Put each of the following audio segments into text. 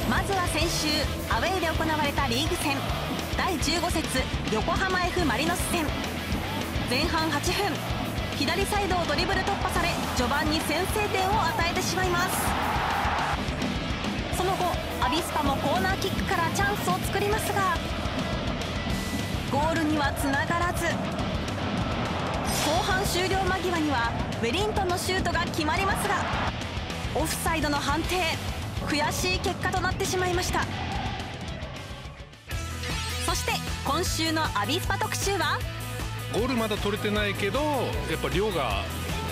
まずは先週アウェーで行われたリーグ戦第15節横浜 F ・マリノス戦。前半8分、左サイドをドリブル突破され序盤に先制点を与えてしまいます。その後アビスパもコーナーキックからチャンスを作りますがゴールにはつながらず、後半終了間際にはウェリントンのシュートが決まりますがオフサイドの判定、悔しい結果となってしまいました。そして今週のアビスパ特集は、 ゴールまだ取れてないけどやっぱ量が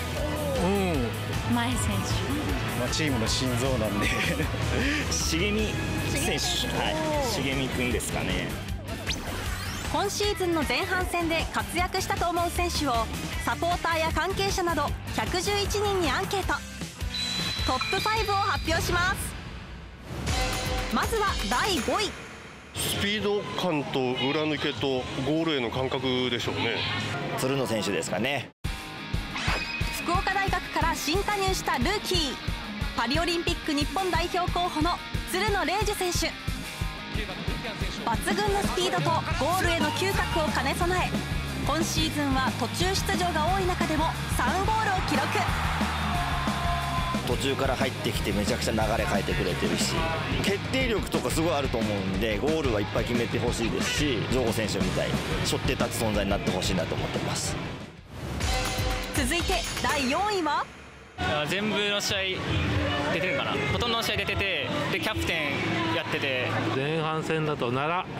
前選手、 チームの心臓なんで重見選手、重見君ですかね。 今シーズンの前半戦で活躍したと思う選手をサポーターや関係者など111人にアンケート、トップ5を発表します。まずは第5位。 スピード感と裏抜けとゴールへの感覚でしょうね。 鶴野選手ですかね。 福岡大学から新加入したルーキー、パリオリンピック日本代表候補の鶴野玲珠選手。抜群のスピードとゴールへの嗅覚を兼ね備え、今シーズンは途中出場が多い中でも3ゴールを記録。 途中から入ってきてめちゃくちゃ流れ変えてくれてるし、決定力とかすごいあると思うんで、ゴールはいっぱい決めてほしいですし、ジョーゴ選手みたいに背負って立つ存在になってほしいなと思ってます。 続いて第4位は、 全部の試合出てるかな、ほとんどの試合出てて、でキャプテンやってて、 前半戦だと奈良。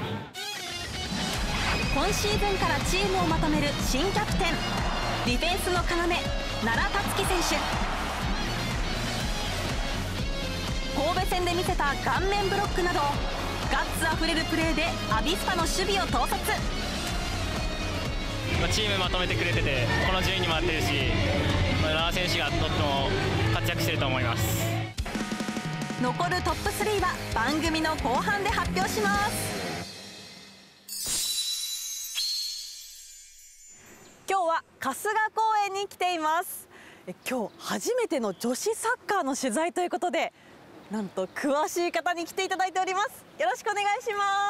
今シーズンからチームをまとめる新キャプテン、ディフェンスの要奈良達樹選手。神戸戦で見せた顔面ブロックなどガッツあふれるプレーでアビスパの守備を統率。 チームまとめてくれてて、この順位にもなってるし、奈良選手がとっても活躍してると思います。 残るトップ3は番組の後半で発表します。今日は春日公園に来ています。今日初めての女子サッカーの取材ということで、なんと詳しい方に来ていただいております。よろしくお願いします。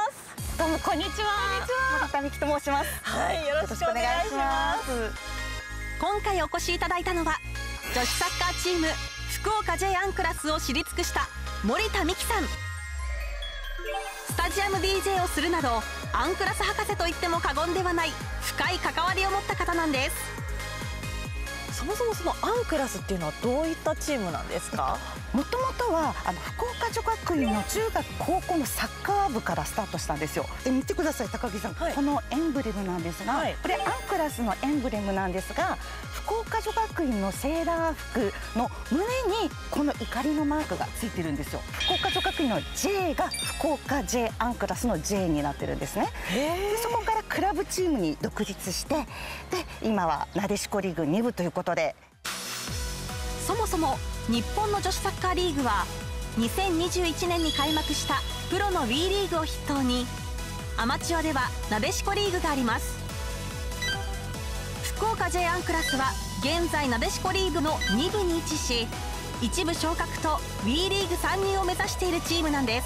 どうもこんにちは。森田美希と申します。 はい、よろしくお願いします。今回お越しいただいたのは女子サッカーチーム福岡 J アンクラスを知り尽くした森田美希さん。スタジアム DJ をするなどアンクラス博士と言っても過言ではない深い関わりを持った方なんです。そもそもそのアンクラスっていうのはどういったチームなんですか？ もともとは福岡女学院の中学高校のサッカー部からスタートしたんですよ。で見てください高木さん、このエンブレムなんですが、これアンクラスのエンブレムなんですが、福岡女学院のセーラー服の胸にこの怒りのマークがついてるんですよ。福岡女学院の J が福岡 J アンクラスの J になってるんですね。でそこからクラブチームに独立して、で今はなでしこリーグ2部ということで。 そもそも日本の女子サッカーリーグは2021年に開幕したプロの WE リーグを筆頭にアマチュアではなでしこリーグがあります。福岡 J アンクラスは現在なでしこリーグの2部に位置し、一部昇格と WE リーグ参入を目指しているチームなんです。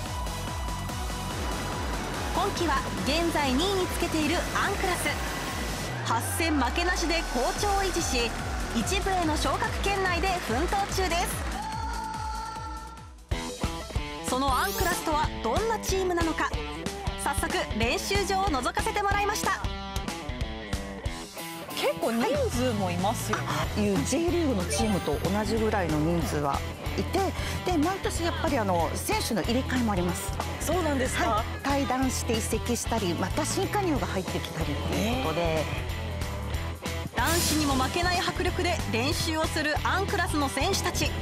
今季は現在2位につけているアンクラス、8戦負けなしで好調を維持し、一部への昇格圏内で奮闘中です。そのアンクラスとはどんなチームなのか、早速練習場を覗かせてもらいました。結構人数もいますよね。 いう J リーグのチームと同じぐらいの人数はいて、で毎年やっぱり選手の入れ替えもあります。 そうなんですか？ 退団して移籍したり、また新加入が入ってきたりということで。 男子にも負けない迫力で練習をするアンクラスの選手たち。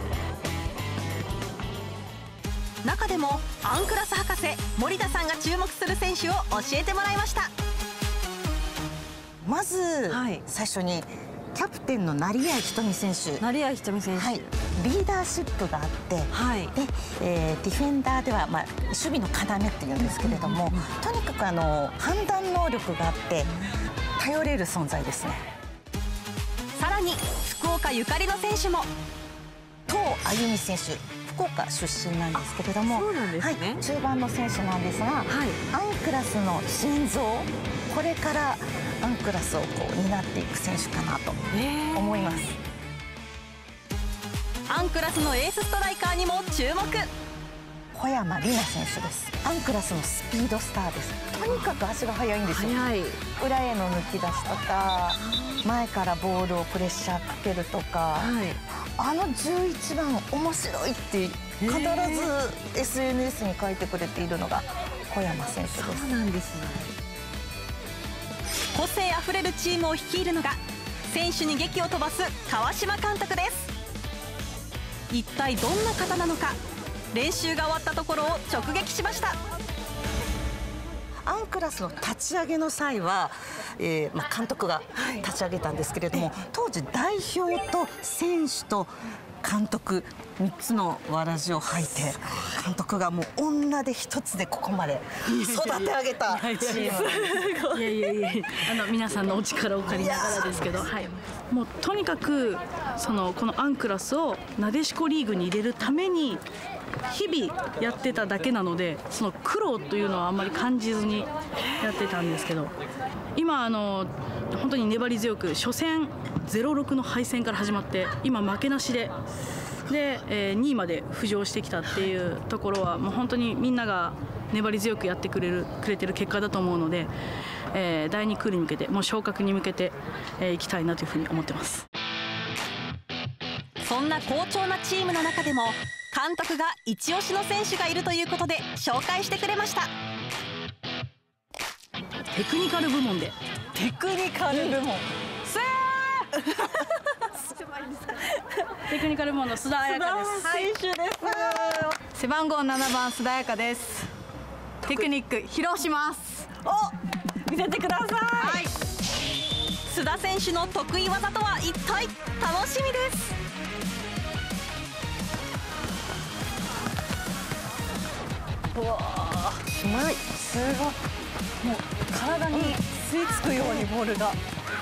中でもアンクラス博士森田さんが注目する選手を教えてもらいました。 まず、最初にキャプテンの成合瞳選手。 成合瞳選手、 リーダーシップがあって、でディフェンダーでは、守備の要っていうんですけれども、とにかく判断能力があって頼れる存在ですね。 さらに福岡ゆかりの選手も。 東あゆみ選手、 福岡出身なんですけれども、 そうなんですね。 中盤の選手なんですが、アンクラスの心臓、これからアンクラスを担っていく選手かなと思います。 アンクラスのエースストライカーにも注目。 小山里奈選手です。アンクラスのスピードスターです。とにかく足が速いんですよ。裏への抜き出しとか、前からボールをプレッシャーかけるとか、あの11番面白いって必ず SNS に書いてくれているのが小山選手です。 そうなんですね。個性あふれるチームを率いるのが選手に檄を飛ばす川島監督です。一体どんな方なのか、練習が終わったところを直撃しました。 アンクラスの立ち上げの際は、監督が立ち上げたんですけれども、当時代表と選手と監督3つのわらじを履いて、監督がもう女で一つでここまで育て上げたチーム。 いや皆さんのお力を借りながらですけど、もうとにかくこのアンクラスをなでしこリーグに入れるために日々やってただけなので、その苦労というのはあんまり感じずにやってたんですけど、今本当に粘り強く初戦 0-6 の敗戦から始まって今負けなしで2位まで浮上してきたっていうところは、もう本当にみんなが粘り強くやってくれてる結果だと思うので、第2クールに向けてもう昇格に向けていきたいなというふうに思ってます。 そんな好調なチームの中でも監督が一押しの選手がいるということで紹介してくれました。 テクニカル部門で。 テクニカル部門。 テクニカル部門の須田彩香です。 選手です。 背番号7番須田彩香です。テクニック披露します。 見せてください。須田選手の得意技とは一体？楽しみです。 うわー、うまい。すごい。もう体に吸い付くようにボールが。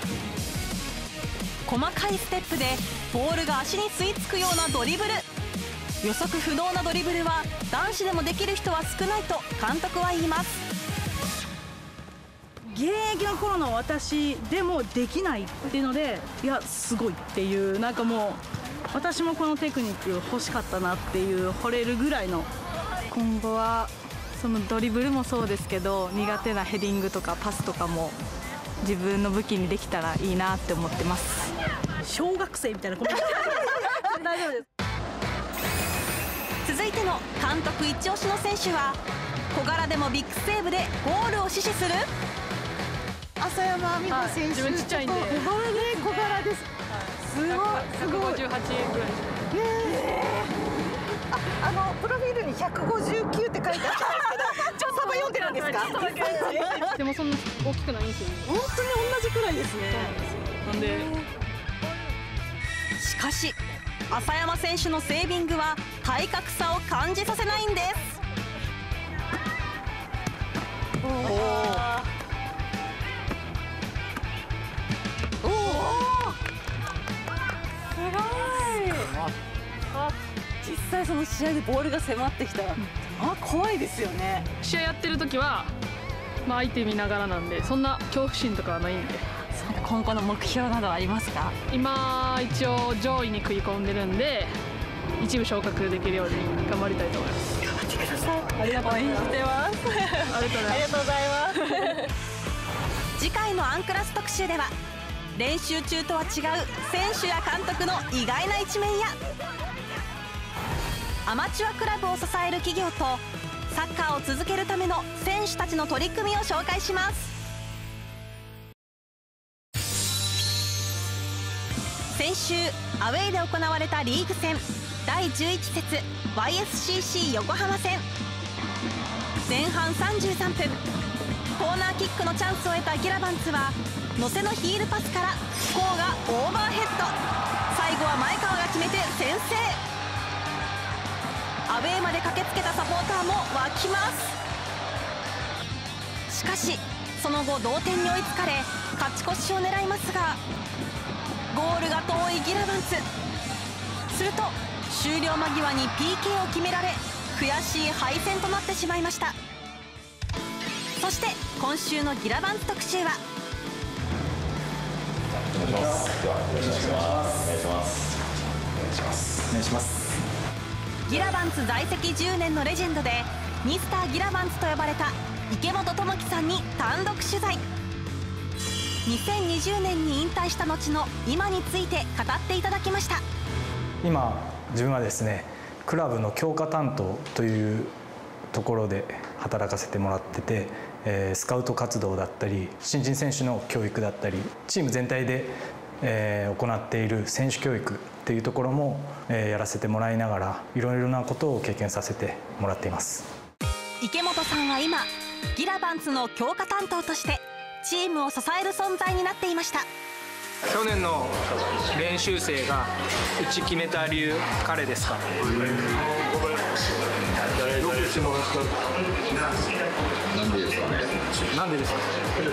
細かいステップでボールが足に吸い付くようなドリブル。予測不能なドリブルは男子でもできる人は少ないと監督は言います。 現役の頃の私でもできないっていうので、いやすごいっていう、なんかもう私もこのテクニック欲しかったなっていう惚れるぐらいの。 今後はそのドリブルもそうですけど、苦手なヘディングとかパスとかも自分の武器にできたらいいなって思ってます。 小学生みたいなコメント大丈夫です。 続いての監督一押しの選手は、小柄でもビッグセーブでゴールを死守する浅山美穂選手。 自分ちっちゃいんで。 小柄です。すごい。 158ぐらい。 プロフィールに159って書いてあったんですけど、ちょっと読んでるんですか？ でもそんな大きくないんですよ。 本当に同じくらいですね。 なんで。 しかし浅山選手のセービングは体格差を感じさせないんです。 実際その試合でボールが迫ってきたら、怖いですよね。 試合やってる時は、相手見ながらなんで、そんな恐怖心とかはないんで。 今後の目標などありますか？ 今一応上位に食い込んでるんで、一部昇格できるように頑張りたいと思います。 頑張ってください。ありがとうございます。 ありがとうございます。 次回のアンクラス特集では、練習中とは違う選手や監督の意外な一面や、アマチュアクラブを支える企業とサッカーを続けるための選手たちの取り組みを紹介します。先週アウェーで行われたリーグ戦第11節 YSCC 横浜戦、前半33分、コーナーキックのチャンスを得たギラバンツは野瀬のヒールパスからコーがオーバーヘッド、最後は前川が決めて先制。アウェーまで駆けつけたサポーターも沸きます。しかしその後同点に追いつかれ勝ち越しを狙いますが、ゴールが遠いギラバンツ。すると終了間際に PK を決められ悔しい敗戦となってしまいました。そして今週のギラバンズ特集はギラバンズ在籍10年のレジェンドでミスターギラバンズと呼ばれた池本智樹さんに単独取材。2020年に引退した後の今について語っていただきました。 今自分はですね、クラブの強化担当というところで働かせてもらってて、スカウト活動だったり新人選手の教育だったりチーム全体で、行っている選手教育っていうところも、やらせてもらいながらいろいろなことを経験させてもらっています。 池本さんは今ギラバンズの強化担当としてチームを支える存在になっていました。 去年の練習生がうち決めた理由、彼ですか？なんでですかね。なんでですか。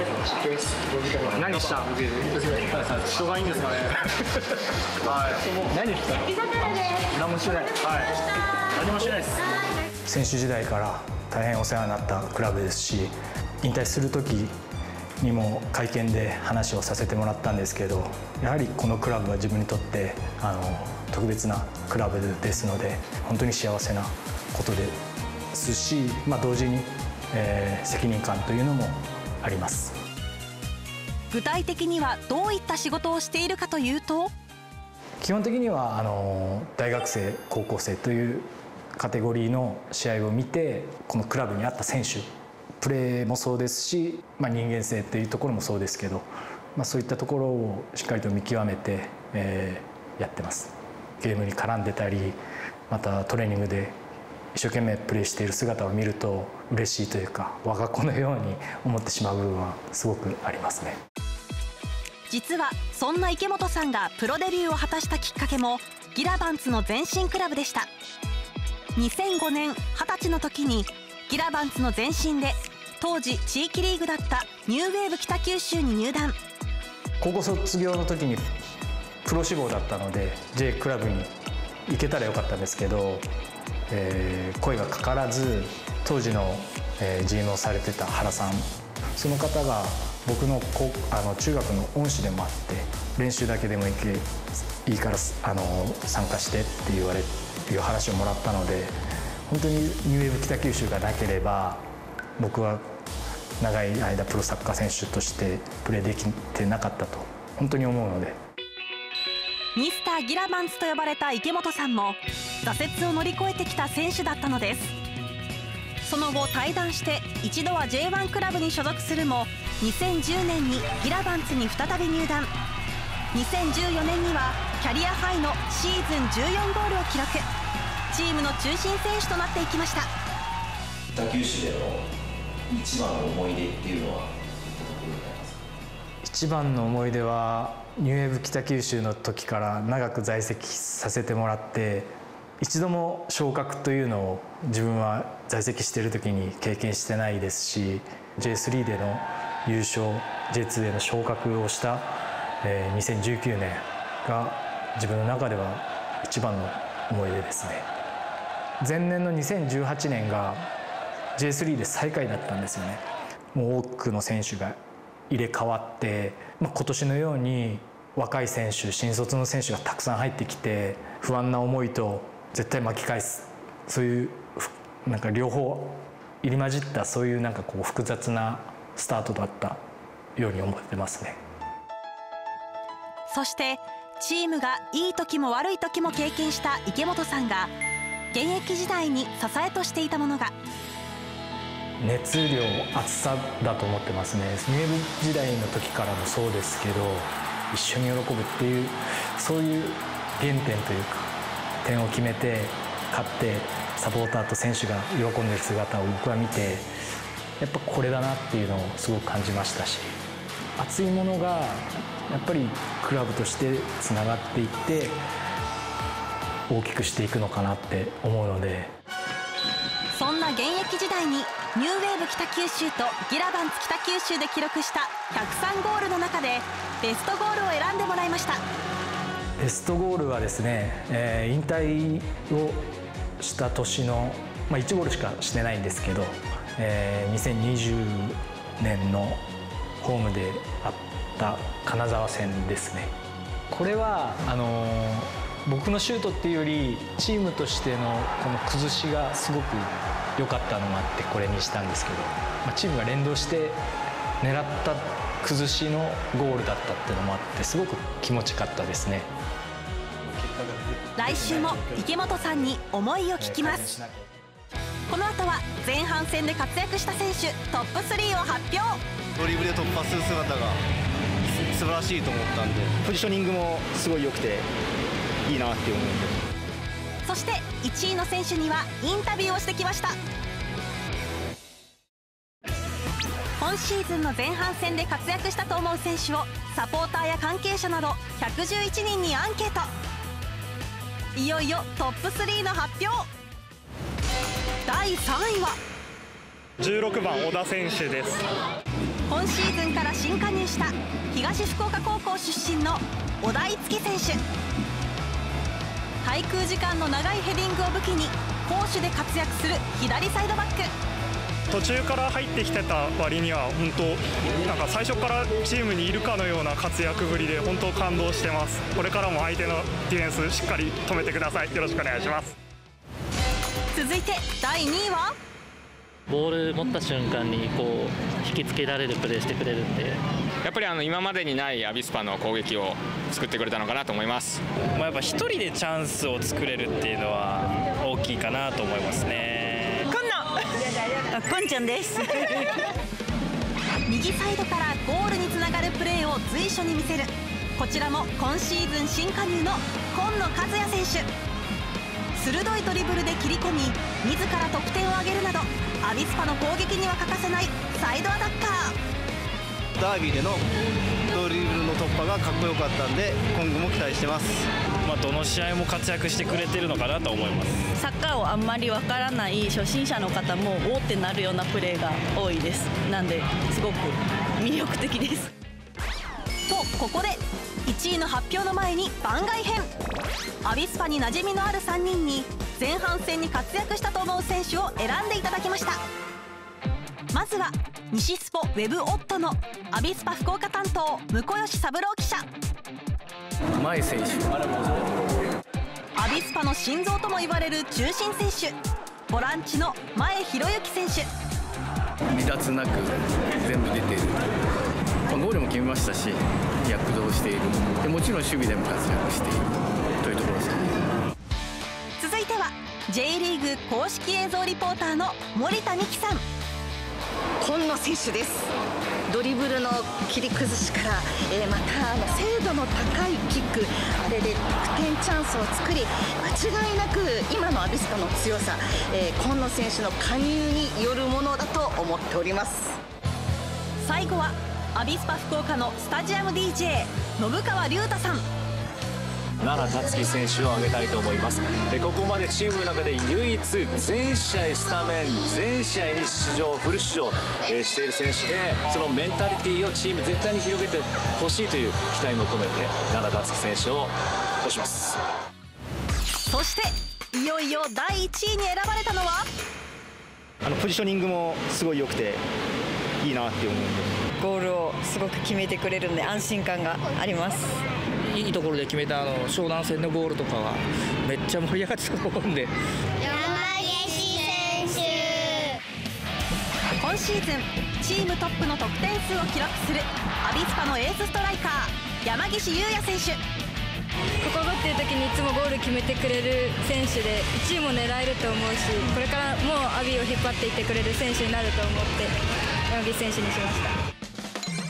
何した？人がいいんですかね。はい。何した？何もしてない。はい。何もしてないです。 選手時代から大変お世話になったクラブですし、引退する時にも会見で話をさせてもらったんですけど、やはりこのクラブは自分にとって特別なクラブですので本当に幸せなことですし、同時に、責任感というのもあります。 具体的にはどういった仕事をしているかというと、 基本的には大学生高校生というカテゴリーの試合を見て、このクラブに合った選手、プレーもそうですし、人間性というところもそうですけど、そういったところをしっかりと見極めて、やってます。ゲームに絡んでたり、またトレーニングで一生懸命プレーしている姿を見ると嬉しいというか、我が子のように思ってしまう部分はすごくありますね。 実はそんな池本さんがプロデビューを果たしたきっかけもギラバンズの前身クラブでした。2005年20歳の時にギラバンズの前身で当時地域リーグだったニューウェーブ北九州に入団。 高校卒業の時にプロ志望だったので J クラブに行けたらよかったんですけど、声がかからず、当時の、GM をされてた原さん、その方が僕の中学の恩師でもあって、練習だけでもいいから参加してっていう話をもらったので、本当にニューウェーブ北九州がなければ僕は長い間プロサッカー選手としてプレーできてなかったと本当に思うので。 ミスターギラバンズと呼ばれた池本さんも挫折を乗り越えてきた選手だったのです。その後退団して一度は J1 クラブに所属するも、2010年にギラバンズに再び入団。2014年にはキャリアハイのシーズン14ゴールを記録。チームの中心選手となっていきました。 北九州での一番の思い出っていうのは？ 一番の思い出はニューウェーブ北九州の時から長く在籍させてもらって、一度も昇格というのを自分は在籍している時に経験してないですし、 J3 での優勝、 J2 での昇格をした、2019年が自分の中では一番の思い出ですね。前年の2018年が J3 で最下位だったんですよね。もう多くの選手が入れ替わって、今年のように若い選手、新卒の選手がたくさん入ってきて、不安な思いと絶対巻き返す、そういう両方入り混じったそういう複雑なスタートだったように思ってますね。 そしてチームがいい時も悪い時も経験した池本さんが現役時代に支えとしていたものが熱量、熱さだと思ってますね。ニューウェーブ時代の時からもそうですけど、一緒に喜ぶっていう、そういう原点というか、点を決めて勝ってサポーターと選手が喜んでる姿を僕は見て、やっぱこれだなっていうのをすごく感じましたし、熱いものがやっぱりクラブとしてつながっていって大きくしていくのかなって思うので。 そんな現役時代にニューウェーブ北九州とギラバンズ北九州で記録した103ゴールの中でベストゴールを選んでもらいました。 ベストゴールはですね、引退をした年の、1ゴールしかしてないんですけど、2020年のホームであった金沢戦ですね。これは僕のシュートっていうよりチームとしてのこの崩しがすごく良かったのもあってこれにしたんですけど、チームが連動して狙った崩しのゴールだったっていうのもあってすごく気持ちよかったですね。 来週も池本さんに思いを聞きます。この後は前半戦で活躍した選手トップ3を発表。 ドリブルで突破する姿が素晴らしいと思ったんで、 ポジショニングもすごい良くていいなって思うんで。 そして1位の選手にはインタビューをしてきました。今シーズンの前半戦で活躍したと思う選手をサポーターや関係者など111人にアンケート。いよいよトップ3の発表。第3位は 16番小田選手です。 今シーズンから新加入した東福岡高校出身の小田樹選手。滞空時間の長いヘディングを武器に攻守で活躍する左サイドバック。 途中から入ってきてた割には本当なんか最初からチームにいるかのような活躍ぶりで本当感動してます。これからも相手のディフェンスしっかり止めてください。よろしくお願いします。 続いて第2位はボール持った瞬間にこう引きつけられるプレーしてくれるんで、 やっぱり今までにないアビスパの攻撃を作ってくれたのかなと思います。 やっぱ一人でチャンスを作れるっていうのは大きいかなと思いますね。 こんちゃんです右サイドからゴールにつながるプレーを随所に見せる、こちらも今シーズン新加入の今野和也選手。鋭いドリブルで切り込み自ら得点を挙げるなどアビスパの攻撃には欠かせないサイドアタッカー。 ダービーでのドリブルの突破がかっこよかったんで今後も期待してます。 どの試合も活躍してくれてるのかなと思います。 サッカーをあんまりわからない初心者の方もおーってなるようなプレーが多いです。なんですごく魅力的です。 とここで1位の発表の前に番外編。アビスパに馴染みのある3人に前半戦に活躍したと思う選手を選んでいただきました。まずは西スポウェブオットのアビスパ福岡担当向吉三郎記者。 前選手、 アビスパの心臓とも言われる中心選手、ボランチの前博之選手。 離脱なく全部出ている、ゴールも決めましたし躍動している。でもちろん守備でも活躍しているというところですね。 続いては J リーグ公式映像リポーターの森田美希さん。 今野選手です。ドリブルの切り崩しから、また精度の高いキック、あれで得点チャンスを作り、間違いなく今のアビスパの強さ、今野選手の加入によるものだと思っております。 最後はアビスパ福岡のスタジアム DJ 信川龍太さん。 奈良達樹選手を挙げたいと思います。ここまでチームの中で唯一全試合スタメン、全試合に出場、フル出場している選手で、そのメンタリティーをチーム全体に広げてほしいという期待も込めて奈良達樹選手を推します。 そしていよいよ第1位に選ばれたのはポジショニングもすごい良くていいなって思うんで、 ゴールをすごく決めてくれるんで安心感があります。 いいところで決めた湘南戦のゴールとかはめっちゃ盛り上がってたと思うんで。 山岸選手。今シーズンチームトップの得点数を記録するアビスパのエースストライカー山岸優也選手。 ここぞっていう時にいつもゴール決めてくれる選手で1位も狙えると思うし、これからもうアビを引っ張っていってくれる選手になると思って山岸選手にしました。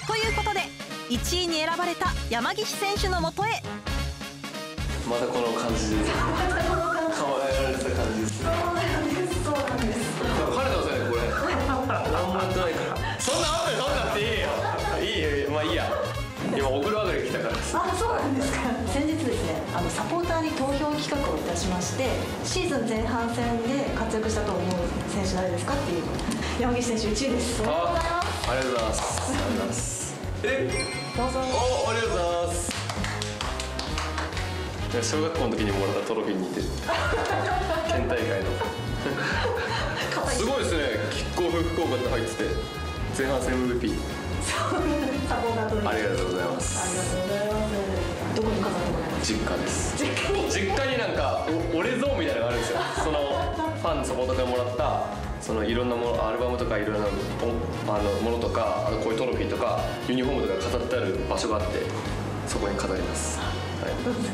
ということで1位に選ばれた山岸選手のもとへ。 またこの感じです。可愛られた感じです。そうなんです。そうなんです。晴れてますよねこれ。何もやってないから。そんな後で撮んなくていいよ。いいよ、まあいいや。今送るわけで来たからです。 あ、そうなんですか。先日ですね、サポーターに投票企画をいたしまして、シーズン前半戦で活躍したと思う選手誰ですかっていう。山岸選手1位です。 ありがとうございます。ありがとうございます。 どうぞ。 お、ありがとうございます。 小学校の時にもらったトロフィーに似てる県大会のすごいですね。キックオフ福岡って入ってて前半戦 MVP ありがとうございます。 どこに飾ってもらいます？ 実家です。実家になんか俺ゾーンみたいなのがあるんですよ。そのファンのサポーターからもらったそのいろんなもの、アルバムとかいろんなものとか、あとこういうトロフィーとかユニフォームとか飾ってある場所があって、そこに飾ります。はい、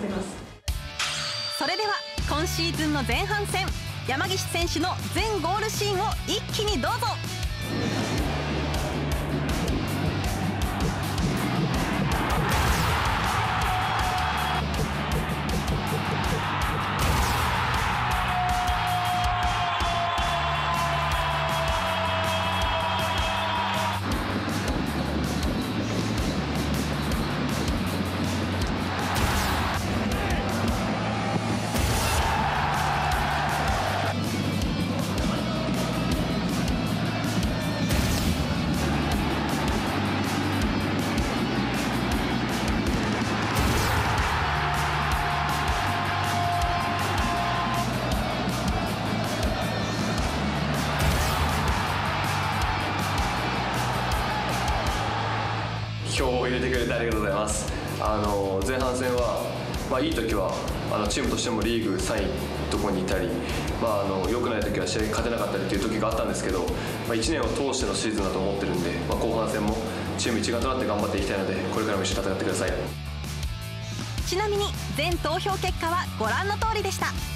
それでは今シーズンの前半戦、山岸選手の全ゴールシーンを一気にどうぞ。 票を入れてくれてありがとうございます。前半戦は、いい時はチームとしてもリーグ3位とこにいたり、良くない時は試合に勝てなかったりという時があったんですけど、1年を通してのシーズンだと思ってるんで、後半戦もチーム一丸となって頑張っていきたいので、これからも一緒に戦ってください。 ちなみに全投票結果はご覧の通りでした。